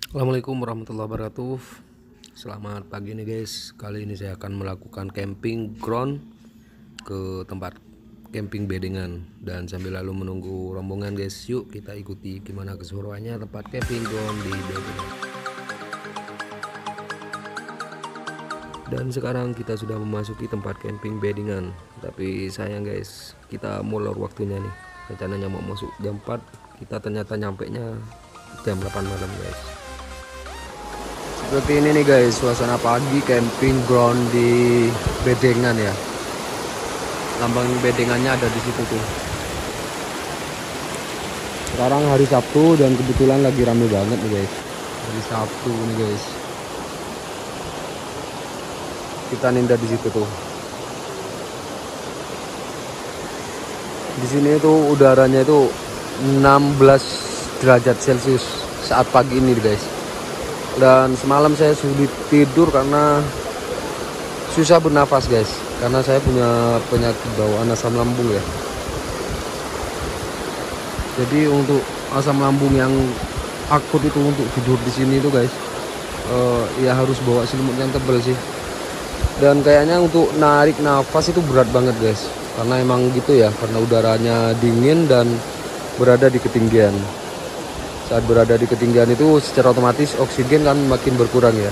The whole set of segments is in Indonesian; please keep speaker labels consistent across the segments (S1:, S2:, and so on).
S1: Assalamualaikum warahmatullahi wabarakatuh. Selamat pagi nih guys. Kali ini saya akan melakukan camping ground ke tempat camping bedengan. Dan sambil lalu menunggu rombongan guys, yuk kita ikuti gimana keseruannya tempat camping ground di bedengan. Dan sekarang kita sudah memasuki tempat camping bedengan. Tapi sayang guys, kita molor waktunya nih. Rencananya mau masuk jam 4, kita ternyata nyampe nya jam 8 malam guys. Seperti ini nih guys, suasana pagi camping ground di bedengan ya. Lambang bedengannya ada di situ tuh. Sekarang hari Sabtu dan kebetulan lagi rame banget nih guys. Hari Sabtu nih guys. Kita ninda di situ tuh. Di sini tuh udaranya itu 16 derajat Celcius saat pagi ini guys. Dan semalam saya sulit tidur karena susah bernafas guys, karena saya punya penyakit bawaan asam lambung ya. Jadi untuk asam lambung yang akut itu untuk tidur di sini tuh guys, ya harus bawa selimut yang tebal sih. Dan kayaknya untuk narik nafas itu berat banget guys, karena emang gitu ya, karena udaranya dingin dan berada di ketinggian. Saat berada di ketinggian itu secara otomatis oksigen kan makin berkurang ya.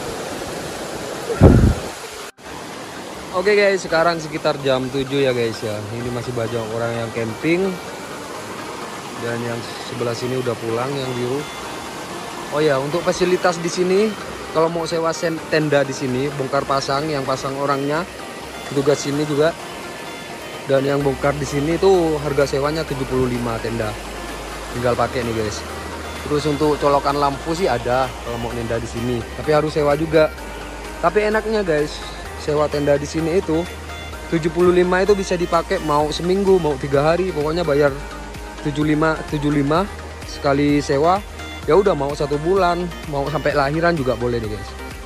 S1: Oke guys, sekarang sekitar jam 7 ya guys ya. Ini masih banyak orang yang camping. Dan yang sebelah sini udah pulang yang biru. Oh ya, untuk fasilitas di sini kalau mau sewa tenda di sini, bongkar pasang, yang pasang orangnya petugas sini juga. Dan yang bongkar di sini tuh harga sewanya 75 tenda. Tinggal pakai nih guys. Terus untuk colokan lampu sih ada kalau mau tenda di sini, tapi harus sewa juga. Tapi enaknya guys, sewa tenda di sini itu 75 itu bisa dipakai mau seminggu, mau 3 hari, pokoknya bayar 75 sekali sewa. Ya udah, mau 1 bulan, mau sampai lahiran juga boleh nih guys.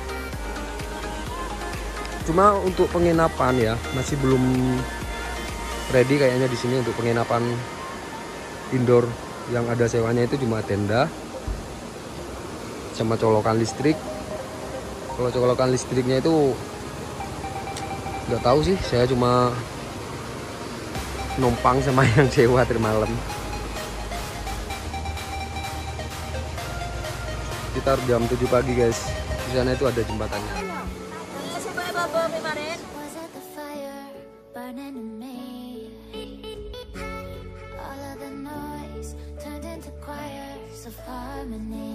S1: Cuma untuk penginapan ya masih belum ready kayaknya di sini untuk penginapan indoor. Yang ada sewanya itu cuma tenda sama colokan listrik. Kalau colokan listriknya itu nggak tahu sih, saya cuma numpang sama yang sewa tadi malam. Sekitar jam 7 pagi guys. Di sana itu ada jembatannya.
S2: Of harmony.